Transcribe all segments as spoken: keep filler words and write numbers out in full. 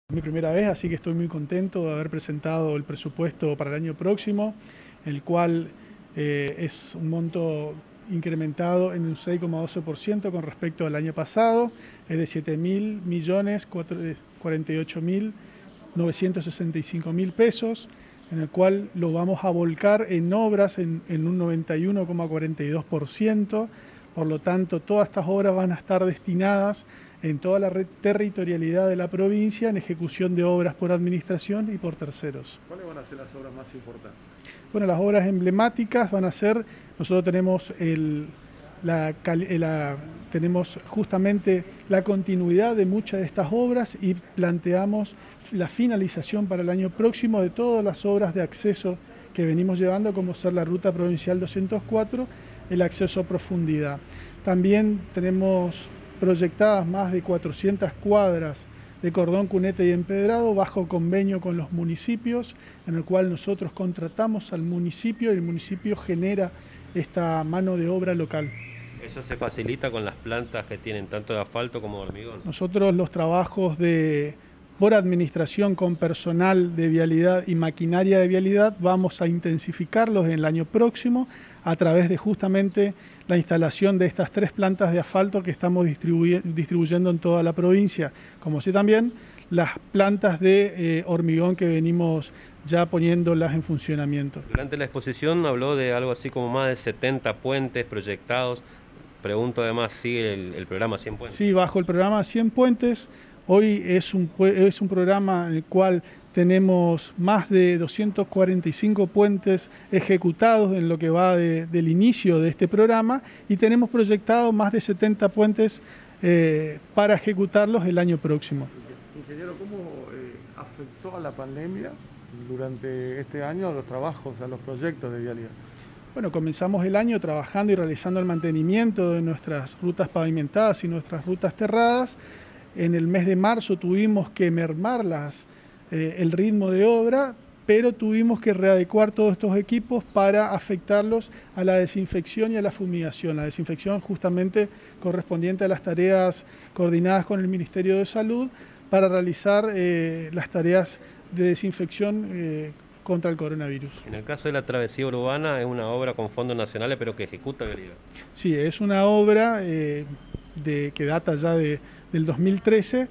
Mi primera vez, así que estoy muy contento de haber presentado el presupuesto para el año próximo, el cual eh, es un monto incrementado en un seis coma doce por ciento con respecto al año pasado, es de siete mil millones cuarenta y ocho mil novecientos sesenta y cinco mil pesos, en el cual lo vamos a volcar en obras en, en un noventa y uno coma cuarenta y dos por ciento. Por lo tanto, todas estas obras van a estar destinadas en toda la red territorialidad de la provincia en ejecución de obras por administración y por terceros. ¿Cuáles van a ser las obras más importantes? Bueno, las obras emblemáticas van a ser, nosotros tenemos, el, la, la, tenemos justamente la continuidad de muchas de estas obras y planteamos la finalización para el año próximo de todas las obras de acceso que venimos llevando, como ser la Ruta Provincial doscientos cuatro, el acceso a profundidad. También tenemos proyectadas más de cuatrocientas cuadras de cordón, cuneta y empedrado bajo convenio con los municipios, en el cual nosotros contratamos al municipio y el municipio genera esta mano de obra local. ¿Eso se facilita con las plantas que tienen tanto de asfalto como de hormigón? Nosotros los trabajos de por administración con personal de vialidad y maquinaria de vialidad vamos a intensificarlos en el año próximo a través de justamente la instalación de estas tres plantas de asfalto que estamos distribuy distribuyendo en toda la provincia, como así también las plantas de eh, hormigón que venimos ya poniéndolas en funcionamiento. Durante la exposición habló de algo así como más de setenta puentes proyectados. Pregunto además, ¿sigue el, el programa cien puentes? Sí, bajo el programa cien puentes. Hoy es un, es un programa en el cual tenemos más de doscientos cuarenta y cinco puentes ejecutados en lo que va de, del inicio de este programa y tenemos proyectados más de setenta puentes eh, para ejecutarlos el año próximo. Ingeniero, ¿cómo eh, afectó a la pandemia durante este año los trabajos, a los proyectos de vialidad? Bueno, comenzamos el año trabajando y realizando el mantenimiento de nuestras rutas pavimentadas y nuestras rutas terradas. En el mes de marzo tuvimos que mermar las, eh, el ritmo de obra, pero tuvimos que readecuar todos estos equipos para afectarlos a la desinfección y a la fumigación. La desinfección justamente correspondiente a las tareas coordinadas con el Ministerio de Salud para realizar eh, las tareas de desinfección eh, contra el coronavirus. En el caso de la travesía urbana es una obra con fondos nacionales pero que ejecuta vialidad. Sí, es una obra eh, de, que data ya de del dos mil trece,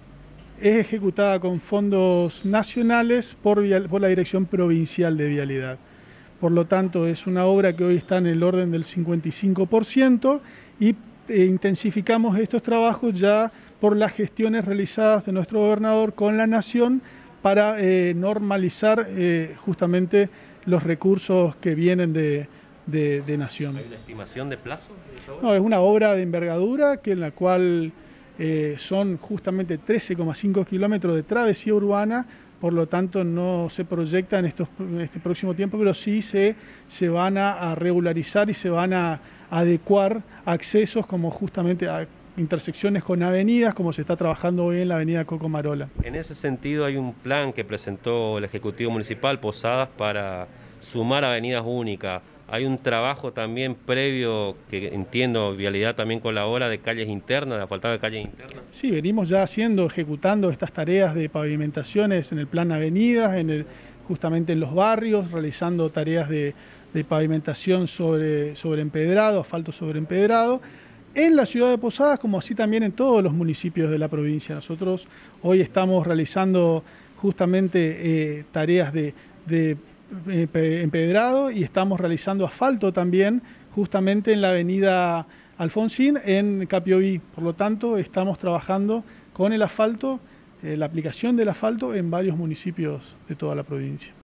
es ejecutada con fondos nacionales por, por la Dirección Provincial de Vialidad. Por lo tanto, es una obra que hoy está en el orden del cincuenta y cinco por ciento y eh, intensificamos estos trabajos ya por las gestiones realizadas de nuestro gobernador con la Nación para eh, normalizar eh, justamente los recursos que vienen de, de, de Nación. ¿Hay una estimación de plazo de esa obra? No, es una obra de envergadura que en la cual Eh, son justamente trece coma cinco kilómetros de travesía urbana, por lo tanto no se proyecta en, estos, en este próximo tiempo, pero sí se, se van a, a regularizar y se van a adecuar accesos como justamente a intersecciones con avenidas, como se está trabajando hoy en la avenida Cocomarola. En ese sentido hay un plan que presentó el Ejecutivo Municipal, Posadas, para sumar avenidas únicas. Hay un trabajo también previo, que entiendo, vialidad también colabora, de calles internas, de asfaltado de calles internas. Sí, venimos ya haciendo, ejecutando estas tareas de pavimentaciones en el plan avenidas, en el, justamente en los barrios, realizando tareas de, de pavimentación sobre, sobre empedrado, asfalto sobre empedrado, en la ciudad de Posadas, como así también en todos los municipios de la provincia. Nosotros hoy estamos realizando justamente eh, tareas de, de empedrado y estamos realizando asfalto también justamente en la avenida Alfonsín en Capiobí. Por lo tanto, estamos trabajando con el asfalto, eh, la aplicación del asfalto en varios municipios de toda la provincia.